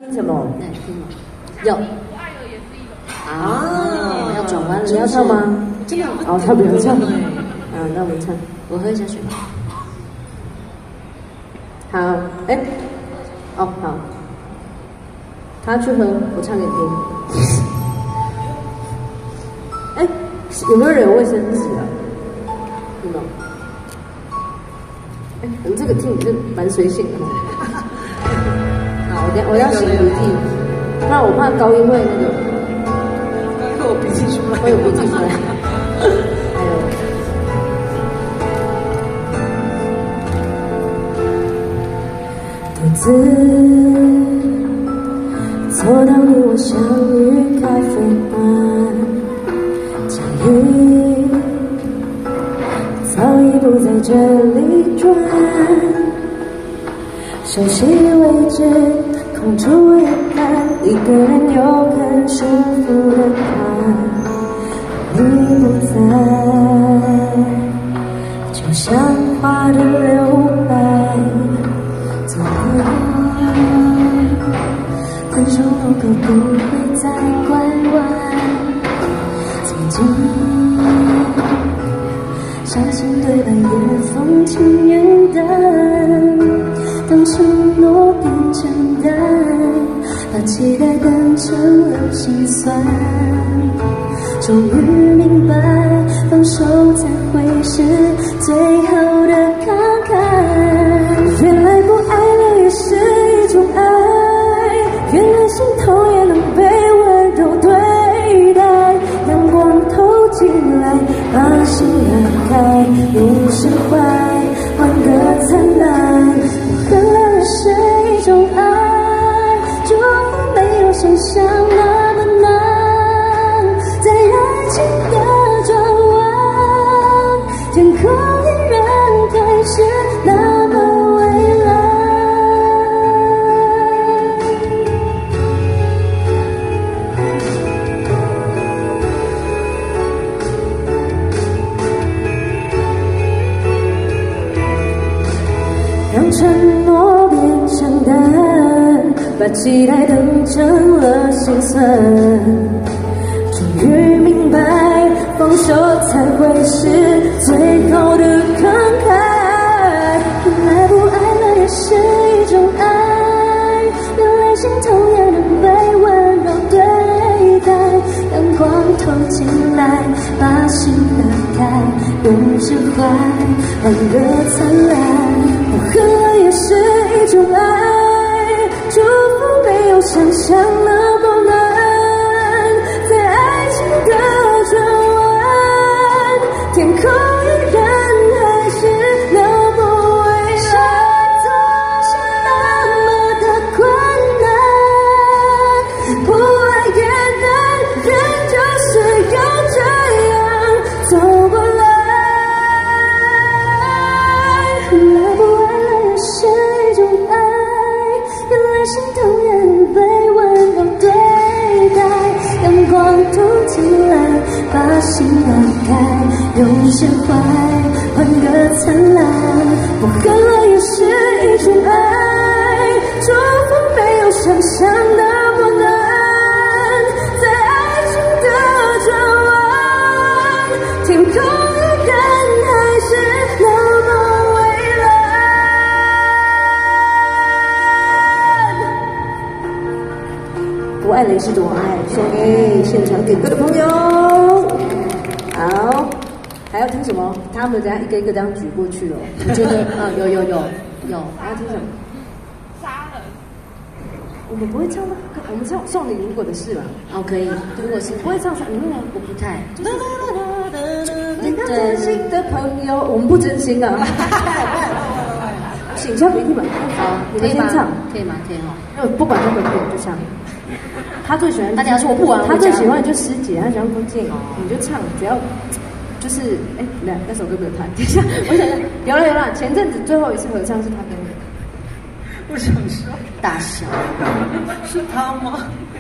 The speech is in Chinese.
听什么？ 那你听吗？有。啊，要转弯了。 你要唱吗？ 真的？ 哦，他不要唱。那我们唱。 我喝一下水。 好，哎，哦好。他去喝，我唱给你听。哎，有没有人有卫生纸啊？有没有？哎，你这个听是蛮随性的。好，我要擤鼻涕，那我怕高音会那个， 会有鼻涕出来， 会有鼻涕出来。还有，独自走到你我相遇咖啡馆，记忆早已不在这里转。熟悉位置空出一半，一个人又很舒服的看。你不在，就像花的留白。走过，分手后可不会再拐弯。曾经相信对白也风轻云淡。当承诺变成单，把期待当成了心酸。终于明白，放手才会是最好的慷慨。原来不爱了也是一种爱，原来心痛也能被温柔对待。阳光透进来，把心打开，用释怀换个灿烂。原来是一种爱，祝福没有想象那么难。在爱情的转弯，天空依然还是那么蔚蓝。让承诺变成单，把期待当成了心酸。终于明白，放手才会是最好的慷慨。原来不爱了也是一种爱，原来心痛也能被温柔对待。阳光透进来，把心打开，用释怀换个灿烂。恨了也是一种爱，祝福没有想象那么难。在爱情的转弯，天空依然还是那么蔚蓝。总是那么的困难，不爱也难，人就是要这样走过来。心痛也能被温柔对待，阳光透进来，把心打开，用释怀换个灿烂。不恨了也是一种爱，祝福没有想象那么难。在爱情的转弯，天空依然还是那么蔚蓝。不爱了也是种爱，送给现场点歌的朋友。好，还要听什么？他们等下一个一个这样举过去哦。 我觉得有。 还要听什么？ 杀人。 我们不会唱吗？我们唱送你如果的事吧。 哦，可以。如果是不会唱，你会吗？ 我不太。 你那真心的朋友，我们不真心啊。擤下鼻涕嘛。 好， 你们先唱。 可以吗？可以哈。 那不管他们不就唱。他最喜欢， 大家说我不玩， 他最喜欢就师姐，他喜欢龚建，你就唱，只要就是那首歌没有弹，等一下，我想想，有了，前阵子最后一次合唱是他跟我， 我想说大小， 是他吗？